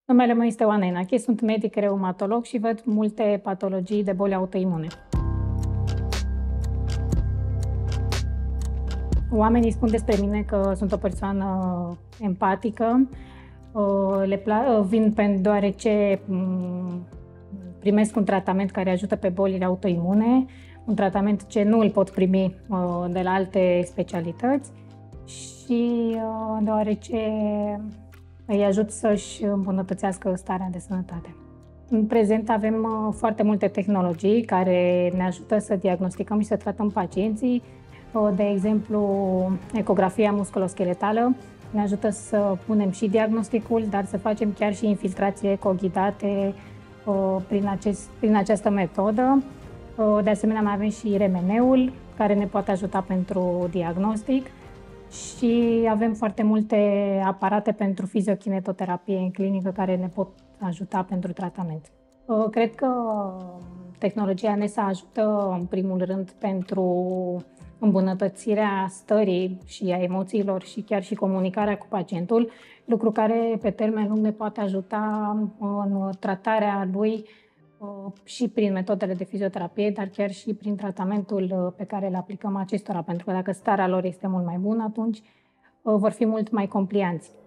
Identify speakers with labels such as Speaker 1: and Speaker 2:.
Speaker 1: Numele meu este Oana Inache, sunt medic reumatolog și văd multe patologii de boli autoimune. Oamenii spun despre mine că sunt o persoană empatică, vin deoarece primesc un tratament care ajută pe bolile autoimune, un tratament ce nu îl pot primi de la alte specialități și deoarece îi ajut să-și îmbunătățească starea de sănătate. În prezent avem foarte multe tehnologii care ne ajută să diagnosticăm și să tratăm pacienții. De exemplu, ecografia musculoscheletală ne ajută să punem și diagnosticul, dar să facem chiar și infiltrații ecoghidate prin această metodă. De asemenea, mai avem și RMN-ul, care ne poate ajuta pentru diagnostic. Și avem foarte multe aparate pentru fiziokinetoterapie în clinică care ne pot ajuta pentru tratament. Cred că tehnologia NESA ajută în primul rând pentru îmbunătățirea stării și a emoțiilor și chiar și comunicarea cu pacientul, lucru care pe termen lung ne poate ajuta în tratarea lui și prin metodele de fizioterapie, dar chiar și prin tratamentul pe care îl aplicăm acestora, pentru că dacă starea lor este mult mai bună, atunci vor fi mult mai complianți.